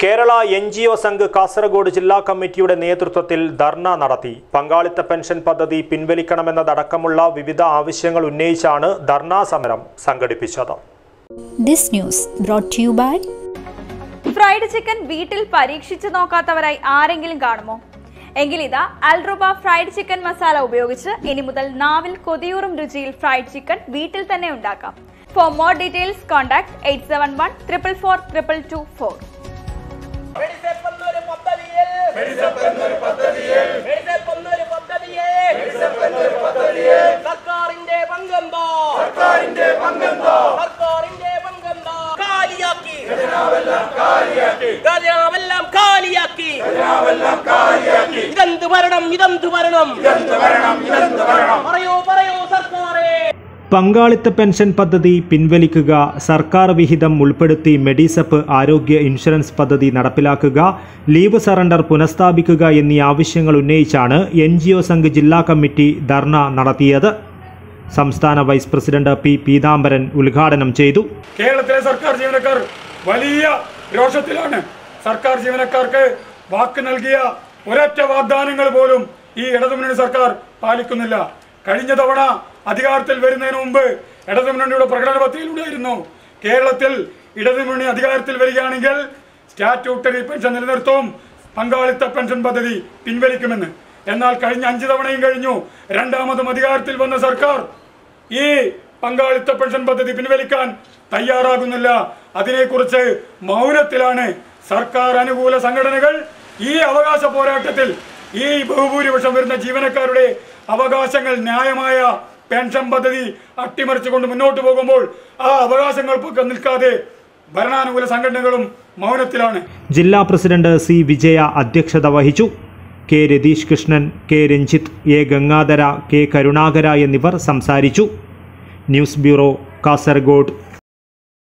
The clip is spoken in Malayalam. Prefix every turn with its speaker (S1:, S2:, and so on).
S1: കേരള NGO സംഘ് കാസർഗോഡ് ജില്ലാ കമ്മിറ്റിയുടെ നേതൃത്വത്തിൽ ധർണ നടത്തി. പങ്കാളിത്ത പെൻഷൻ പദ്ധതി പിൻവലിക്കണമെന്നതടക്കമുള്ള വിവിധ ആവശ്യങ്ങൾ ഉന്നയിച്ചാണ് ധർണാ സമരം സംഘടിപ്പിച്ചത്.
S2: This news brought to you by
S3: fried chicken വീട്ടിൽ പരീക്ഷിച്ചു നോക്കാത്തവരായി ആരെങ്കിലും കാണുമോ? എങ്കിലിതാ അൽറുബ ഫ്രൈഡ് ചിക്കൻ മസാല ഉപയോഗിച്ച് ഇനി മുതൽ നാവിൽ കൊതിയൂറും രുചിയിൽ ഫ്രൈഡ് ചിക്കൻ വീട്ടിൽ തന്നെ ഉണ്ടാക്കാം. For more details, contact 871-444-2224.
S1: പങ്കാളിത്ത പെൻഷൻ പദ്ധതി പിൻവലിക്കുക, സർക്കാർ വിഹിതം ഉൾപ്പെടുത്തി മെഡിസെപ്പ് ആരോഗ്യ ഇൻഷുറൻസ് പദ്ധതി നടപ്പിലാക്കുക, ലീവ് സറണ്ടർ പുനഃസ്ഥാപിക്കുക എന്നീ ആവശ്യങ്ങൾ ഉന്നയിച്ചാണ് NGO സംഘ് ജില്ലാ കമ്മിറ്റി ധർണ നടത്തിയത്. സംസ്ഥാന വൈസ് പ്രസിഡന്റ് P. പീതാംബരൻ ഉദ്ഘാടനം ചെയ്തു.
S4: കേരളത്തിലെ സർക്കാർ ജീവനക്കാർ വലിയ രോഷത്തിലാണ്. സർക്കാർ ജീവനക്കാർക്ക് വാക്ക് നൽകിയ ഒരൊറ്റ വാഗ്ദാനങ്ങൾ പോലും ഈ ഇടതുമുന്നണി സർക്കാർ പാലിക്കുന്നില്ല. കഴിഞ്ഞ തവണ അധികാരത്തിൽ വരുന്നതിന് മുമ്പ് ഇടതുമുന്നണിയുടെ പ്രകടന പത്രികയിലുണ്ടായിരുന്നു കേരളത്തിൽ ഇടതുമുന്നണി അധികാരത്തിൽ വരികയാണെങ്കിൽ സ്റ്റാറ്റ്യൂട്ടറി പെൻഷൻ നിലനിർത്തും, പങ്കാളിത്ത പെൻഷൻ പദ്ധതി പിൻവലിക്കുമെന്ന്. എന്നാൽ കഴിഞ്ഞ 5 തവണയും കഴിഞ്ഞു. രണ്ടാമതും അധികാരത്തിൽ വന്ന സർക്കാർ ഈ പങ്കാളിത്ത പെൻഷൻ പദ്ധതി പിൻവലിക്കാൻ തയ്യാറാകുന്നില്ല. അതിനെക്കുറിച്ച് മൗനത്തിലാണ്. സർക്കാർ അനുകൂല സംഘടനകൾ ഈ അവകാശ പോരാട്ടത്തിൽ ഈ ബഹുഭൂരിപക്ഷം വരുന്ന ജീവനക്കാരുടെ അവകാശങ്ങൾ, ന്യായമായ പെൻഷൻ പദ്ധതി അട്ടിമറിച്ചുകൊണ്ട് മുന്നോട്ട് പോകുമ്പോൾ ആ അവകാശങ്ങൾക്കൊക്കെ നിൽക്കാതെ ഭരണാനുകൂല സംഘടനകളും മൗനത്തിലാണ്.
S1: ജില്ലാ പ്രസിഡന്റ് C. വിജയ അധ്യക്ഷത വഹിച്ചു. K. Ratheesh Krishnan, K. Ranjith, A. Gangadhara, K. Karunakara എന്നിവർ സംസാരിച്ചു. News bureau, Kasaragod.